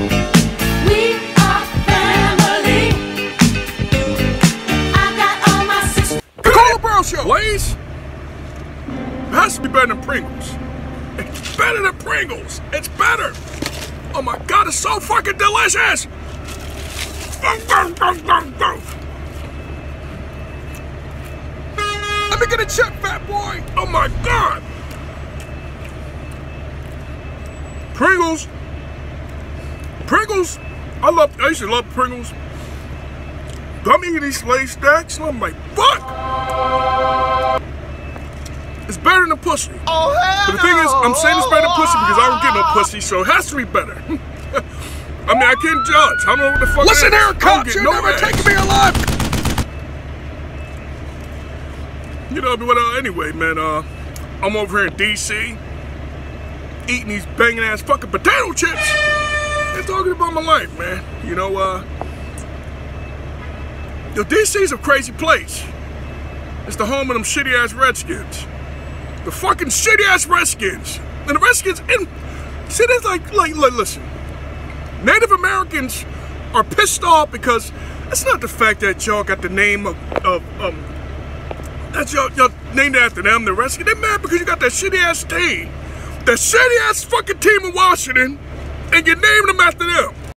We are family. I got all my sisters. The Carla Brown Show. Lay's has to be better than Pringles. It's better than Pringles. It's better. Oh my God, it's so fucking delicious. Let me get a check, fat boy. Oh my God. Pringles. Pringles. I used to love Pringles. I'm eating these Lay's stacks and I'm like, fuck. It's better than pussy. Oh, hell But the thing is, I'm saying it's better than pussy because I don't get no pussy, so it has to be better. I mean, I can't judge. I don't know what the fuck Listen it is. here, I don't cops. get You're no never ass. taking me alive. You know, but anyway, man, I'm over here in D.C. eating these banging ass fucking potato chips and talking about my life, man. You know, D.C.'s a crazy place. It's the home of them shitty ass Redskins. The fucking shitty ass Redskins. And the Redskins, and see, there's like, listen. Native Americans are pissed off because it's not the fact that y'all got the name that y'all named after them, the Redskins. They're mad because you got that shitty ass team. That shitty ass fucking team in Washington, and you named them after them.